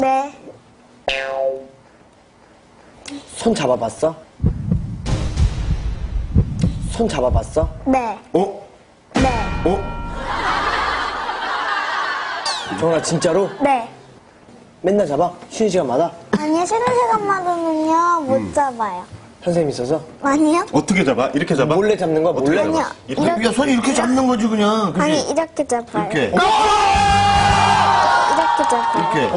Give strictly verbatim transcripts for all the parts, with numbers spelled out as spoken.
네. 손 잡아봤어? 손 잡아봤어? 네. 어? 네. 어? 정원아 진짜로? 네. 맨날 잡아? 쉬는 시간마다? 아니요, 쉬는 시간마다는요, 못 음. 잡아요. 선생님 있어서? 아니요? 어떻게 잡아? 이렇게 잡아? 몰래 잡는 거야? 몰래? 아니요. 이렇게? 이렇게, 야, 손 이렇게 잡는 거지, 그냥. 그치? 아니, 이렇게 잡아요. 이렇게. 이렇게 잡아요. 이렇게.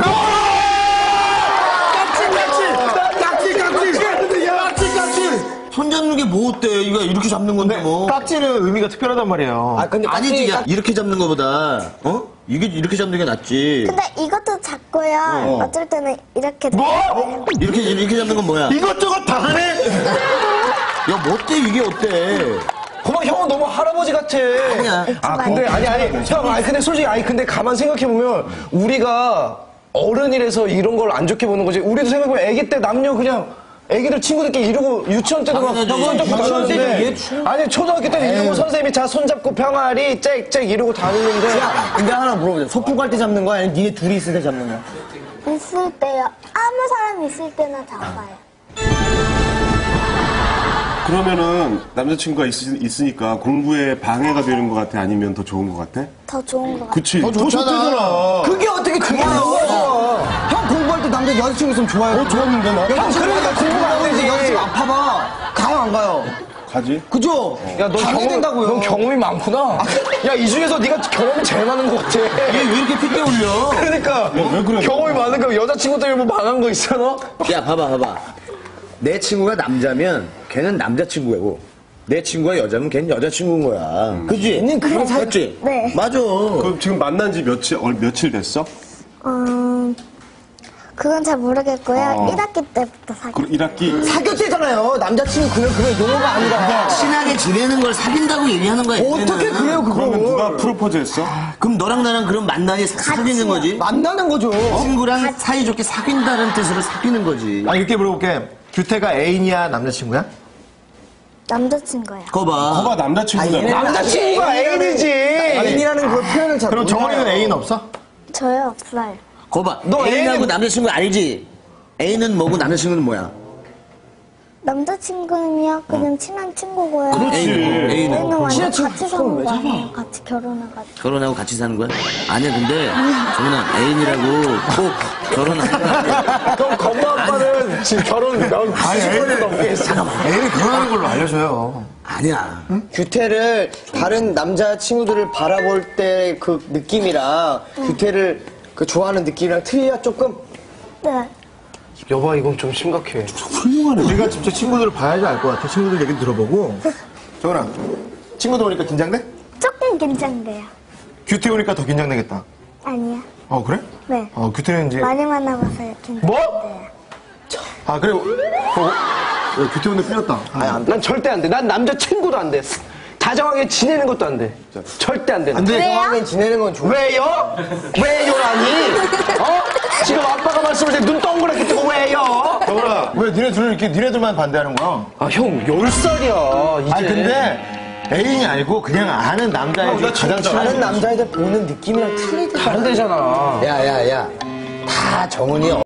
깍지, 깍지! 깍지, 깍지! 손 잡는 게 뭐 어때? 이거 이렇게 잡는 건데, 뭐. 깍지는 의미가 특별하단 말이에요. 아 근데 아니지, 야, 깍지- 이렇게 잡는 거보다, 어? 이게 이렇게 잡는 게 낫지. 근데 이것도 잡고요. 어. 어. 쩔 때는 이렇게 뭐? 잡아요. 이렇게, 이렇게 잡는 건 뭐야? 이것저것 다 하네? 야, 뭐 어때? 이게 어때? 그만 형은 너무 할아버지 같아. 아니야. 아 근데 아니 아니 형 아니 근데 솔직히 아니 근데 가만 생각해 보면 우리가 어른이라서 이런 걸 안 좋게 보는 거지. 우리도 생각해보면 아기 때 남녀 그냥 애기들 친구들끼리 이러고 유치원 때도 막 당연하지. 손 잡고 당연하지. 다녔는데 아니 초등학교 때는 이러고 선생님이 자 손 잡고 병아리 짹짹 이러고 다니는데 야 근데 하나 물어보자. 소풍 갈 때 잡는 거야? 아니면 니네 둘이 있을 때 잡는 거야? 있을 때요. 아무 사람 있을 때나 잡아요. 그러면은 남자친구가 있, 있으니까 공부에 방해가 되는 것 같아? 아니면 더 좋은 것 같아? 더 좋은 것 같아요. 그치. 더 좋잖아. 그게 어떻게 중요한 거야? 형 공부할 때 남자 여자친구 있으면 좋아요. 어 좋았는데 나. 형 그러니까 공부가 안 되지. 여자친구 안 파봐. 가요 안 가요? 가지? 그죠? 야, 너 경험, 된다고요. 넌 경험이 많구나. 야, 이 중에서 네가 경험이 제일 많은 것 같아. 얘 왜 이렇게 핏대 올려? 그러니까 왜 그래? 경험이 많은 거 여자친구 때문에 뭐 망한 거 있어 너? 야, 봐봐, 봐봐. 내 친구가 남자면 걔는 남자친구고, 내 친구가 여자면 걔는 여자친구인 거야. 그지? 걔는 그런 사이. 맞지? 네. 맞아. 그럼 지금 만난 지 며칠, 어, 며칠 됐어? 음, 그건 잘 모르겠고요. 어. 일 학기 때부터 사귀었어요. 그럼 일 학기? 사귀었대잖아요. 남자친구 그냥 그런 용어가 아니라. 친하게 지내는 걸 사귄다고 얘기하는 거야. 어떻게 얘는. 그래요, 그러면 그걸? 누가 프로포즈 했어? 그럼 너랑 나랑 그런 만나니 사귀는 거지? 만나는 거죠. 친구랑 사이좋게 사귄다는 뜻으로 사귀는 거지. 아, 이렇게 물어볼게. 규태가 애인이야, 남자친구야? 남자친구예요. 거 봐. 거봐 남자친구잖아. 남자친구가 애인이지. 애인이라는 그 표현을 잘 그럼 몰라요. 정원이는 애인 없어? 저요, 없어요. 거 봐. 너 애인하고 애인- 남자친구 알지? 애인은 뭐고 남자친구는 뭐야? 남자친구는요, 그냥 친한 친구고요. 애인은 뭐? 애인은 애인은 완전 친한 친구 같이 그럼 사는 왜 거예요. 같이 결혼해가지고. 결혼하고 같이 사는 거야? 아니야, 근데 정훈아 애인이라고 꼭 결혼하고 그럼 건모 아빠는 지금 결혼 구십 년 넘게 했어. 잠깐만. 애인이 결혼하는 걸로 알려줘요. 아니야. 규태를 다른 남자 친구들을 바라볼 때 그 느낌이랑 규태를 그 좋아하는 느낌이랑 틀려 조금? 네. 여봐 이건 좀 심각해. 우리가 직접 친구들을 봐야지 알 것 같아. 친구들 얘기 들어보고. 정원아, 친구들 오니까 긴장돼? 조금 긴장돼요. 규태 오니까 더 긴장되겠다. 아니요. 어, 그래? 네. 어, 규태는 이제. 많이 만나봐서요, 긴장돼요. 뭐? 아, 그래. 어, 어, 규태 오늘 풀렸다. 난 절대 안 돼. 난 남자 친구도 안 돼. 다정하게 지내는 것도 안 돼. 절대 안 돼. 안 돼. 다정하게 지내는 건 좋아. 왜요? 왜요라니? 어? 지금 아빠가 말씀을 해. 눈 동그랗게 뜨고 왜요? 정원아, 왜 니네 둘 이렇게 니네들만 반대하는 거야? 아, 형, 열 살이야. 이제. 아니, 근데 애인이 아니고 그냥 아는 남자애 중에 가장 친한 다른 남자애들 보는 느낌이랑 틀리대. 다른 데잖아. 야, 야, 야. 다 정은이